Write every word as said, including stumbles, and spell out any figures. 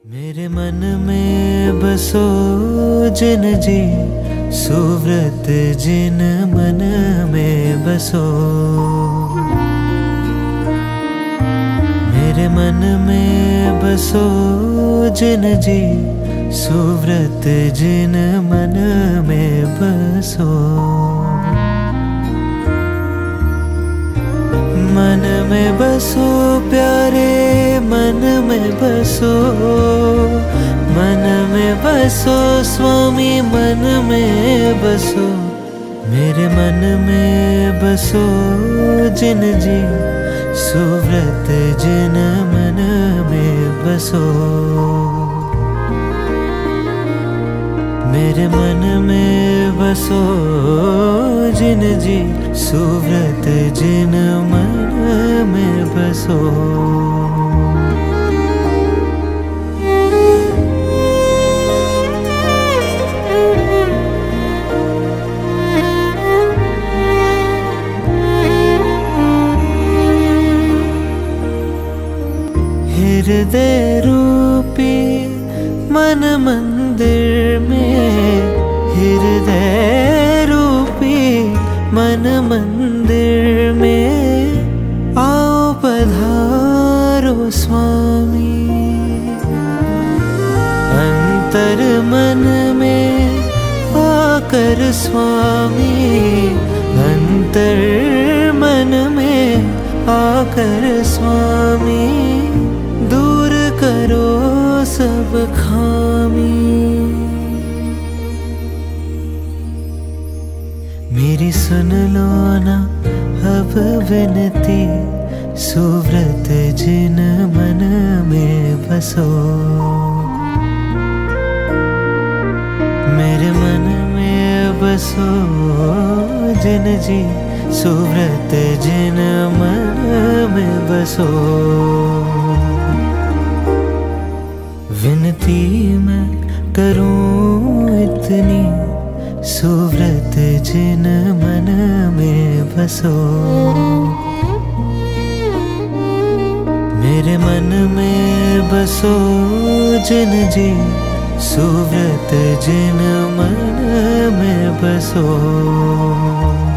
मेरे मन में बसो जिन जी सुव्रत जिन मन में बसो। मेरे मन में बसो जिन जी सुव्रत जिन मन में बसो। मन में बसो प्यारे मन में बसो, मन में बसो स्वामी मन में बसो। मेरे मन में बसो जिन जी सुव्रत जिन मन में बसो। मेरे मन में बसो जिन जी सुव्रत जिन मन में बसो। हृदय रूपी मन मंदिर में, हृदय रूपी मन मंदिर में आओ पधारो स्वामी। अंतर मन में आकर स्वामी, अंतर मन में आकर स्वामी दूर करो सब खामी। मेरी सुन लो ना अब विनती, सुव्रत जिन मन में बसो। मेरे मन में बसो जिन जी सुव्रत जिन मन में बसो। विनती मैं करूं इतनी, सुव्रत जिन मन में बसो। मेरे मन में बसो जिन जी सुव्रत जिन मन में बसो।